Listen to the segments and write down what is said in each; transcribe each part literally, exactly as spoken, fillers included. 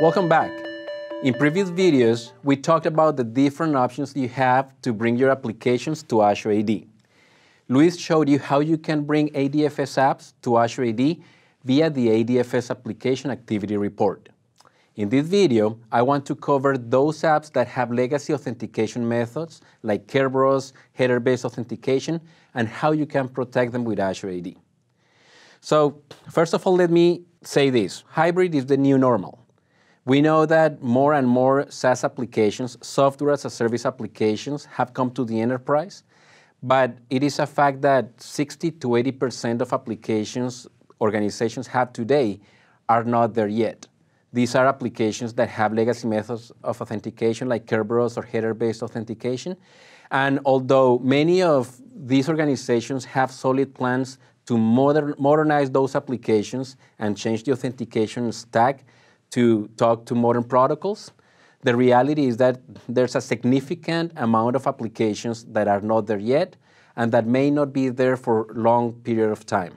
Welcome back. In previous videos, we talked about the different options you have to bring your applications to Azure A D. Luis showed you how you can bring A D F S apps to Azure A D via the A D F S Application Activity Report. In this video, I want to cover those apps that have legacy authentication methods like Kerberos, header-based authentication, and how you can protect them with Azure A D. So, first of all, let me say this. Hybrid is the new normal. We know that more and more SaaS applications, software as a service applications, have come to the enterprise, but it is a fact that sixty to eighty percent of applications organizations have today are not there yet. These are applications that have legacy methods of authentication like Kerberos or header-based authentication. And although many of these organizations have solid plans to modern, modernize those applications and change the authentication stack to talk to modern protocols, the reality is that there's a significant amount of applications that are not there yet and that may not be there for a long period of time.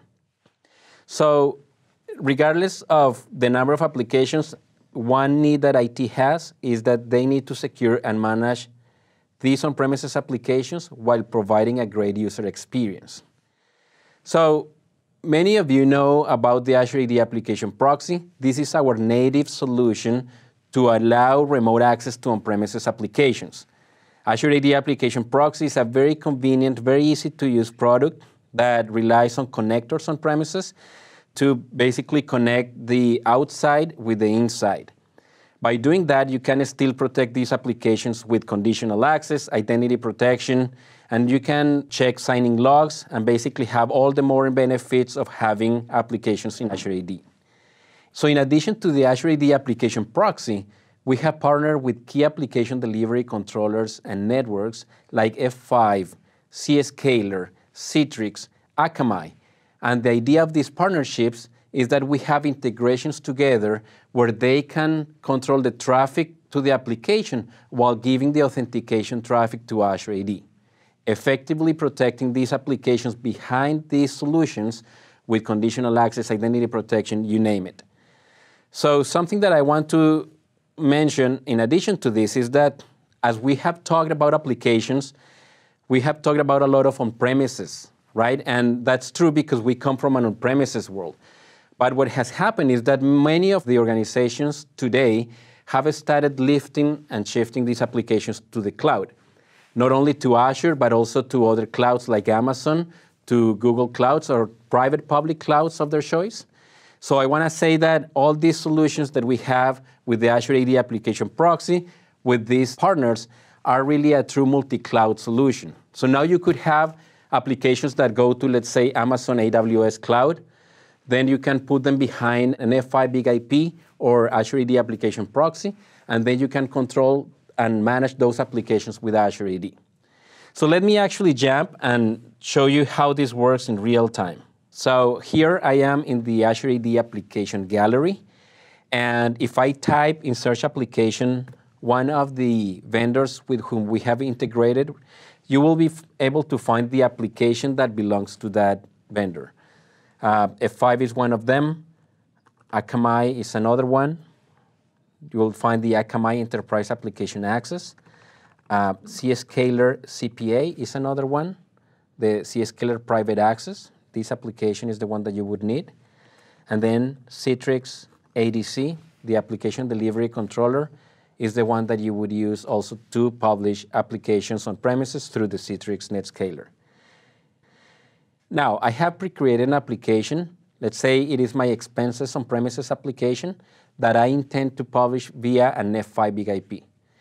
So, regardless of the number of applications, one need that I T has is that they need to secure and manage these on-premises applications while providing a great user experience. So, many of you know about the Azure A D Application Proxy. This is our native solution to allow remote access to on-premises applications. Azure A D Application Proxy is a very convenient, very easy to use product that relies on connectors on premises to basically connect the outside with the inside. By doing that, you can still protect these applications with conditional access, identity protection, and you can check signing logs and basically have all the modern benefits of having applications in Azure A D. So in addition to the Azure A D Application Proxy, we have partnered with key application delivery controllers and networks like F five, Zscaler, Citrix, Akamai. And the idea of these partnerships is that we have integrations together where they can control the traffic to the application while giving the authentication traffic to Azure A D, effectively protecting these applications behind these solutions with conditional access, identity protection, you name it. So something that I want to mention in addition to this is that as we have talked about applications, we have talked about a lot of on-premises, right? And that's true because we come from an on-premises world. But what has happened is that many of the organizations today have started lifting and shifting these applications to the cloud, not only to Azure, but also to other clouds like Amazon, to Google Clouds or private public clouds of their choice. So I want to say that all these solutions that we have with the Azure A D Application Proxy, with these partners, are really a true multi-cloud solution. So now you could have applications that go to, let's say, Amazon A W S Cloud. Then you can put them behind an F five big I P or Azure A D Application Proxy, and then you can control and manage those applications with Azure A D. So let me actually jump and show you how this works in real time. So here I am in the Azure A D Application Gallery, and if I type in search application one of the vendors with whom we have integrated, you will be able to find the application that belongs to that vendor. Uh, F five is one of them. Akamai is another one. You will find the Akamai Enterprise Application Access. Uh, Zscaler C P A is another one. The Zscaler Private Access. This application is the one that you would need. And then Citrix A D C, the Application Delivery Controller, is the one that you would use also to publish applications on premises through the Citrix NetScaler. Now, I have pre-created an application. Let's say it is my expenses on premises application that I intend to publish via an F five big I P.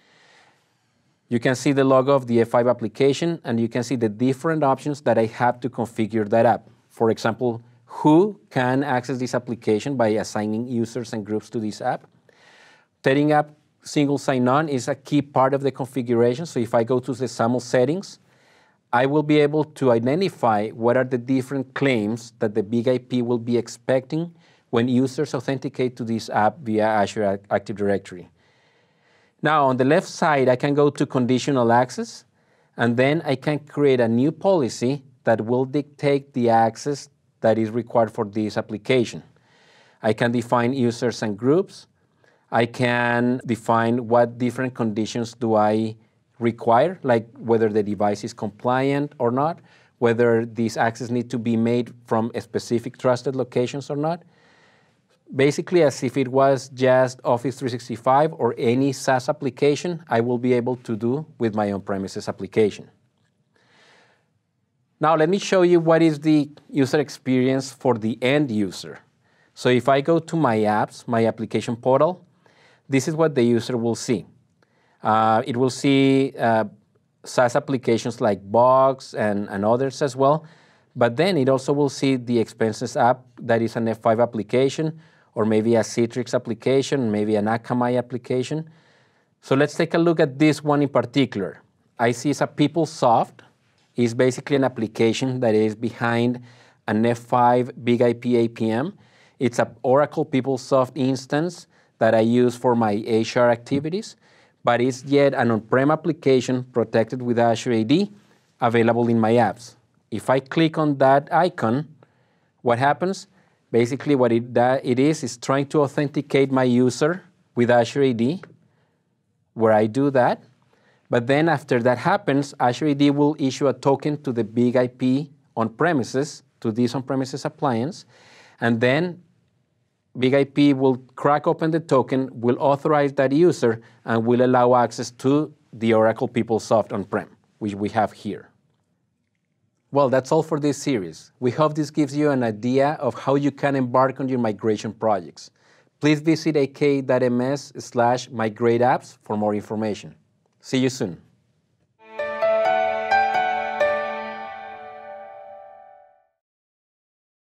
You can see the logo of the F five application, and you can see the different options that I have to configure that app. For example, who can access this application by assigning users and groups to this app. Setting up single sign-on is a key part of the configuration. So if I go to the SAML settings, I will be able to identify what are the different claims that the big I P will be expecting when users authenticate to this app via Azure Active Directory. Now, on the left side, I can go to conditional access, and then I can create a new policy that will dictate the access that is required for this application. I can define users and groups. I can define what different conditions do I require, like whether the device is compliant or not, whether these access need to be made from a specific trusted locations or not. Basically, as if it was just Office three sixty-five or any SaaS application, I will be able to do with my on-premises application. Now, let me show you what is the user experience for the end user. So if I go to my apps, my application portal, this is what the user will see. Uh, it will see uh, SaaS applications like Box and, and others as well, but then it also will see the expenses app that is an F five application, or maybe a Citrix application, maybe an Akamai application. So let's take a look at this one in particular. I see it's a PeopleSoft. It's basically an application that is behind an F five Big I P A P M. It's an Oracle PeopleSoft instance that I use for my H R activities, but it's yet an on-prem application protected with Azure A D available in my apps. If I click on that icon, what happens? Basically what it, it is is trying to authenticate my user with Azure A D, where I do that. But then after that happens, Azure A D will issue a token to the Big I P on-premises, to this on-premises appliance, and then Big I P will crack open the token, will authorize that user, and will allow access to the Oracle PeopleSoft on-prem, which we have here. Well, that's all for this series. We hope this gives you an idea of how you can embark on your migration projects. Please visit a k dot m s slash migrate apps for more information. See you soon.